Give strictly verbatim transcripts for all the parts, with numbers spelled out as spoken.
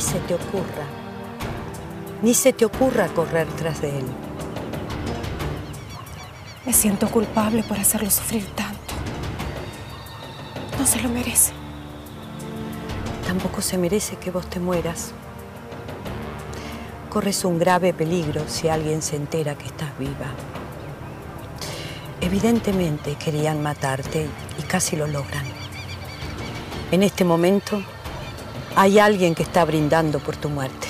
se te ocurra, ni se te ocurra correr tras de él. Me siento culpable por hacerlo sufrir tanto. No se lo merece. Tampoco se merece que vos te mueras. Corres un grave peligro si alguien se entera que estás viva. Evidentemente querían matarte y casi lo logran. En este momento hay alguien que está brindando por tu muerte.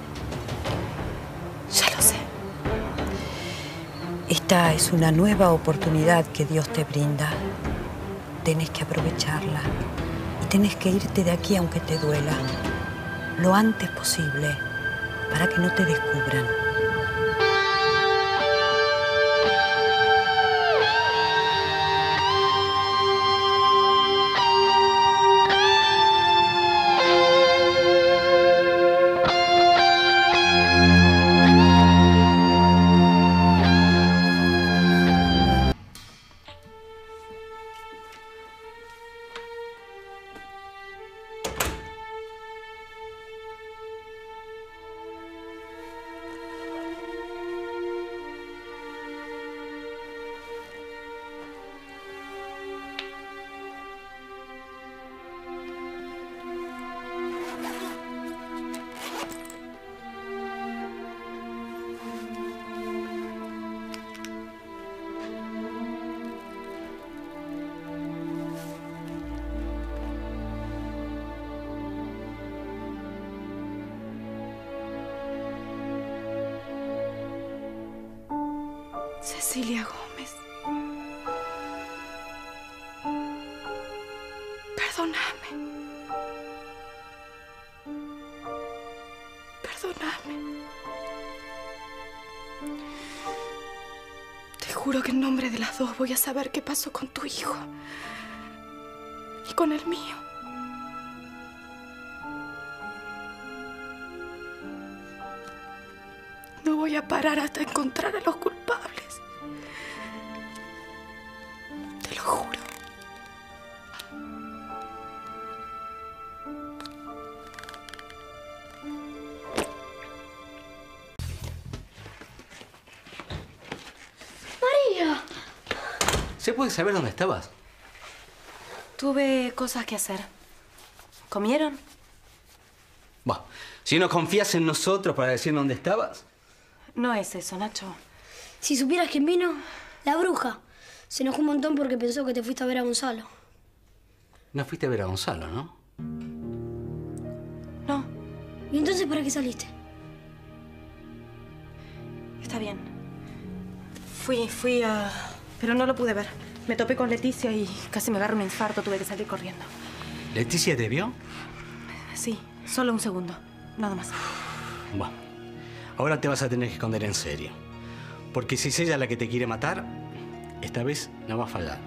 Ya lo sé. Esta es una nueva oportunidad que Dios te brinda. Tenés que aprovecharla y tenés que irte de aquí aunque te duela, lo antes posible, para que no te descubran. Cecilia Gómez. Perdóname. Perdóname. Te juro que en nombre de las dos voy a saber qué pasó con tu hijo y con el mío. No voy a parar hasta encontrar a los culpables. Te lo juro. María. ¿Se puede saber dónde estabas? Tuve cosas que hacer. ¿Comieron? Bah, si no confías en nosotros para decir dónde estabas. No es eso, Nacho. Si supieras quién vino, la bruja. Se enojó un montón porque pensó que te fuiste a ver a Gonzalo. No fuiste a ver a Gonzalo, ¿no? No. ¿Y entonces para qué saliste? Está bien. Fui, fui a... Pero no lo pude ver. Me topé con Leticia y casi me agarró un infarto. Tuve que salir corriendo. ¿Leticia te vio? Sí, solo un segundo. Nada más. Bueno, ahora te vas a tener que esconder en serio. Porque si es ella la que te quiere matar, esta vez no va a fallar.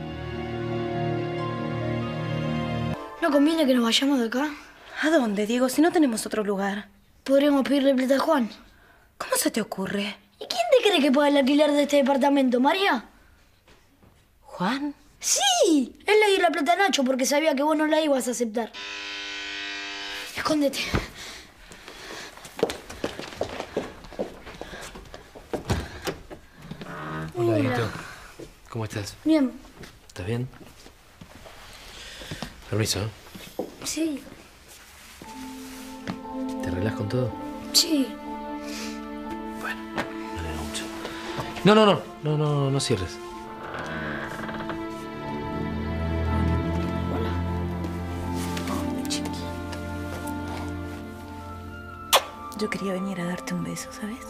¿No conviene que nos vayamos de acá? ¿A dónde, Diego? Si no tenemos otro lugar. Podríamos pedirle plata a Juan. ¿Cómo se te ocurre? ¿Y quién te cree que paga el alquiler de este departamento, María? ¿Juan? Sí, él le dio la plata a Nacho porque sabía que vos no la ibas a aceptar. Escóndete. Hola, Dieguito. ¿Cómo estás? Bien. ¿Estás bien? Permiso, ¿eh? Sí. ¿Te arreglás con todo? Sí. Bueno, me alegro mucho. No, no, no. No, no, no cierres. Hola. Oh, chiquito. Yo quería venir a darte un beso, ¿sabes?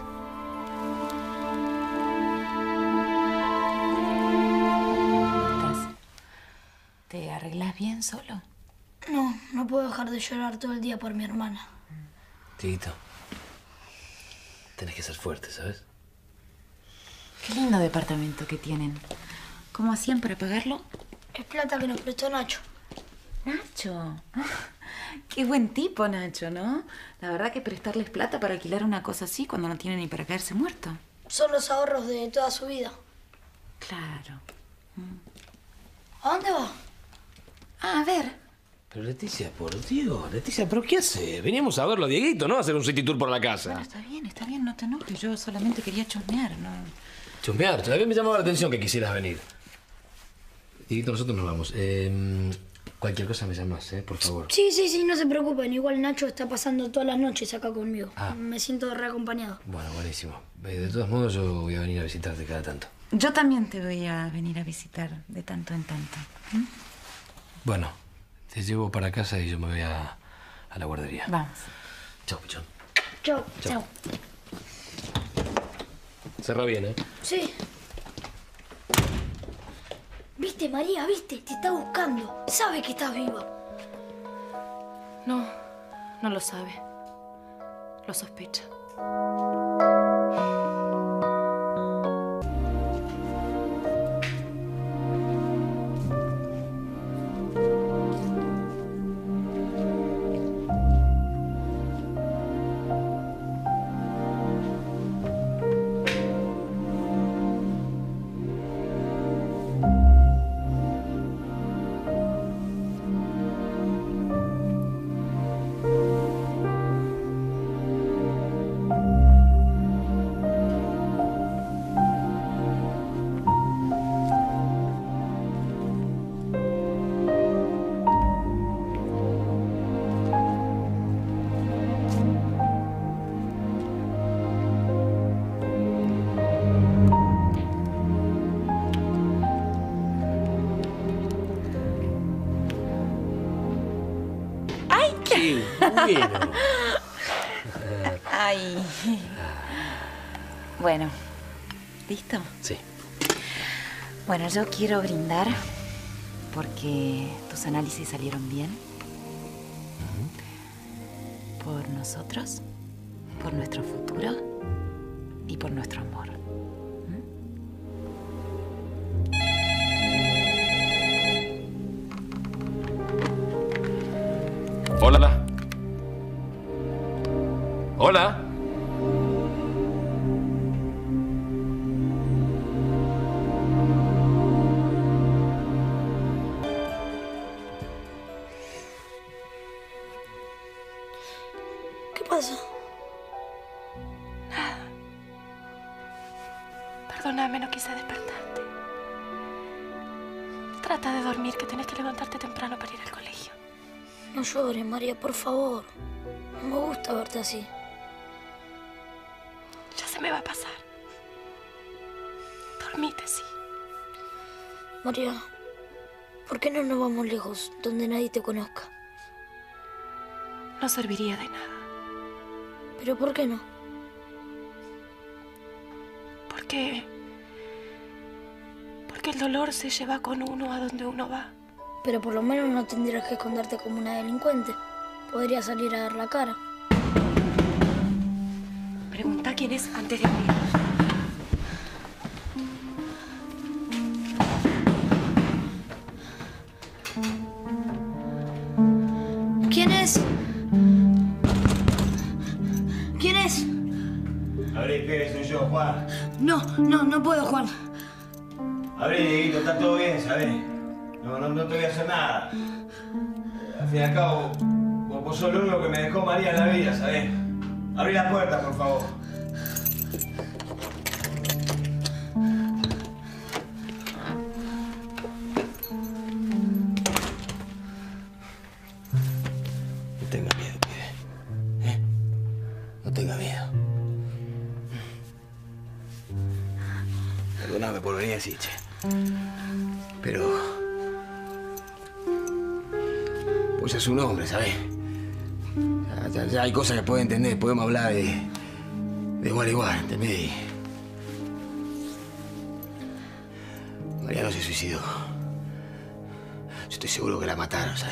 ¿Te arreglas bien solo? No, no puedo dejar de llorar todo el día por mi hermana. Dieguito, tenés que ser fuerte, ¿sabes? Qué lindo departamento que tienen. ¿Cómo hacían para pagarlo? Es plata que nos prestó Nacho. Nacho. Qué buen tipo, Nacho, ¿no? La verdad que prestarles plata para alquilar una cosa así cuando no tienen ni para caerse muerto. Son los ahorros de toda su vida. Claro. ¿A dónde va? Ah, a ver. Pero Leticia, por Dios, Leticia, ¿pero qué hace? Veníamos a verlo a Dieguito, ¿no? A hacer un city tour por la casa. Bueno, está bien, está bien, no te enojes. Yo solamente quería chusmear, ¿no? Chusmear, todavía me llamaba la atención que quisieras venir. Dieguito, nosotros nos vamos. Eh, cualquier cosa me llamas, ¿eh? Por favor. Sí, sí, sí, no se preocupen. Igual Nacho está pasando todas las noches acá conmigo. Ah. Me siento reacompañado. Bueno, buenísimo. Eh, De todos modos, yo voy a venir a visitarte cada tanto. Yo también te voy a venir a visitar de tanto en tanto. ¿Mm? Bueno, te llevo para casa y yo me voy a, a la guardería. Vamos. Chao, pichón. Chao. Chao. Cerra bien, ¿eh? Sí. ¿Viste, María? ¿Viste? Te está buscando. Sabe que estás viva. No, no lo sabe. Lo sospecha. Bueno. Ay. Bueno, ¿listo? Sí. Bueno, yo quiero brindar porque tus análisis salieron bien. Por nosotros, por nuestro futuro y por nuestro amor. Hola. Hola. ¿Qué pasa? Nada. Perdóname, no quise despertarte. Trata de dormir, que tenés que levantarte temprano para ir al colegio. No llores, María, por favor. No me gusta verte así. Ya se me va a pasar. Dormite, sí. María, ¿por qué no nos vamos lejos, donde nadie te conozca? No serviría de nada. ¿Pero por qué no? Porque... Porque el dolor se lleva con uno a donde uno va. Pero por lo menos no tendrías que esconderte como una delincuente. Podrías salir a dar la cara. Pregunta quién es antes de abrir. ¿Quién es? ¿Quién es? Abrí, pibe, soy yo, Juan. No, no, no puedo, Juan. Abrí, Dieguito, está todo bien, ¿sabes? No, no, no te voy a hacer nada. Al fin y al cabo, vos sos lo único que me dejó María en la vida, ¿sabes? Abrí la puerta, por favor. No tenga miedo, pibe. ¿Eh? No tenga miedo. Perdóname por venir así, che. Pero... Pues es un hombre, ¿sabes? Ya, ya, ya hay cosas que puedo entender, podemos hablar de... de igual a igual, ¿entendés? Mariano se suicidó. Yo estoy seguro que la mataron, ¿sabes?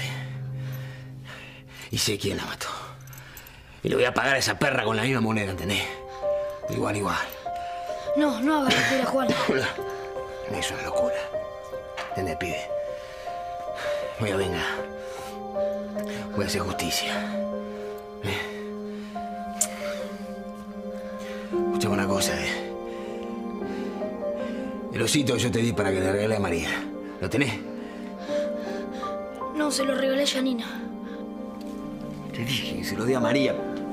Y sé quién la mató. Y le voy a pagar a esa perra con la misma moneda, ¿entendés? De igual a igual. No, no hagas locura, Juan. Es una locura. ¿Entendés, pibe? Voy a venga. Voy a hacer justicia. ¿Eh? Escuchame una cosa, ¿eh? El osito que yo te di para que le regale a María. ¿Lo tenés? No, No, se lo regalé a Janina. Te dije que se lo di a María.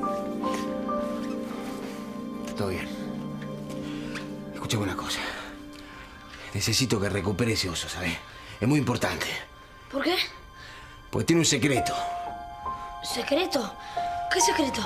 Está todo bien. Escúchame una cosa. Necesito que recupere ese oso, ¿sabes? Es muy importante. ¿Por qué? Porque tiene un secreto. ¿Secreto? ¿Qué secreto?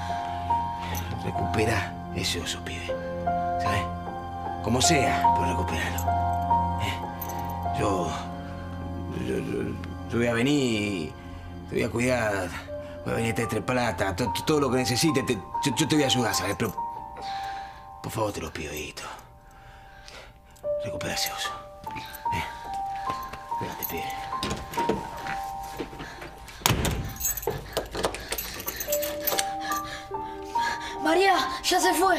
Recupera ese oso, pibe. ¿Sabes? Como sea, pero recupéralo. ¿Eh? Yo, yo, yo... Yo voy a venir y te voy a cuidar. Voy a venir a traerte plata, todo, todo lo que necesites. Te, yo, yo te voy a ayudar, ¿sabes? Pero... Por favor, te lo pido, Dieguito. Recupera ese oso. ¿Eh? Espérate, pibe. María, ya se fue.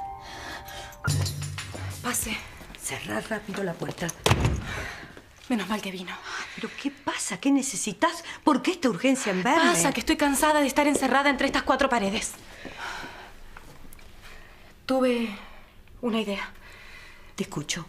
Pase. Cerrar rápido la puerta. Menos mal que vino. ¿Pero qué pasa? ¿Qué necesitas? ¿Por qué esta urgencia en verme? Pasa que estoy cansada de estar encerrada entre estas cuatro paredes. Tuve una idea. Te escucho.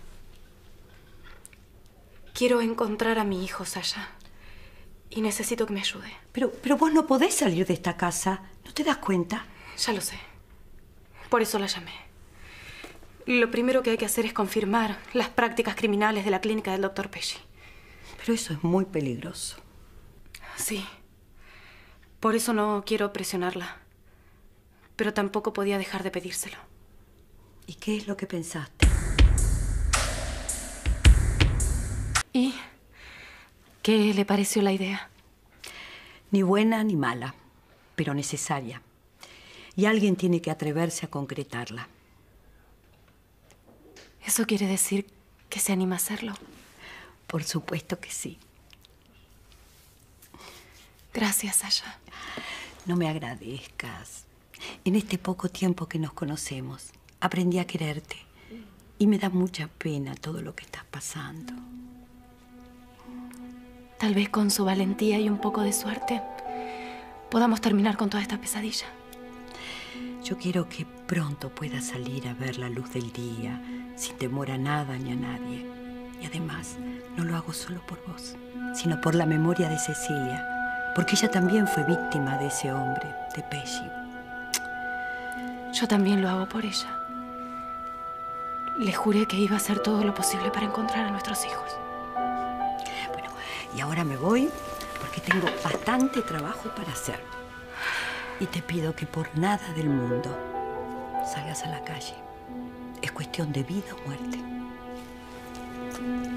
Quiero encontrar a mi hijo, Sasha. Y necesito que me ayude. Pero, pero vos no podés salir de esta casa. ¿No te das cuenta? Ya lo sé. Por eso la llamé. Lo primero que hay que hacer es confirmar las prácticas criminales de la clínica del doctor Pesci. Pero eso es muy peligroso. Sí. Por eso no quiero presionarla. Pero tampoco podía dejar de pedírselo. ¿Y qué es lo que pensaste? ¿Y qué le pareció la idea? Ni buena ni mala, pero necesaria. Y alguien tiene que atreverse a concretarla. ¿Eso quiere decir que se anima a hacerlo? Por supuesto que sí. Gracias, Sasha. No me agradezcas. En este poco tiempo que nos conocemos, aprendí a quererte. Y me da mucha pena todo lo que estás pasando. Tal vez con su valentía y un poco de suerte podamos terminar con toda esta pesadilla. Yo quiero que pronto puedas salir a ver la luz del día, sin temor a nada ni a nadie. Y además, no lo hago solo por vos, sino por la memoria de Cecilia, porque ella también fue víctima de ese hombre, de Pesci. Yo también lo hago por ella. Le juré que iba a hacer todo lo posible para encontrar a nuestros hijos. Bueno, y ahora me voy porque tengo bastante trabajo para hacer. Y te pido que por nada del mundo salgas a la calle. Es cuestión de vida o muerte.